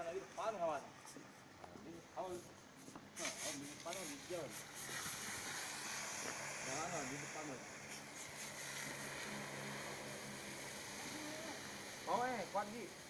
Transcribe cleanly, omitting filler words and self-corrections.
di depan kawan. Ini awal, awal di depan awal di jalan. Jangan di depan. Mau kuat Gi.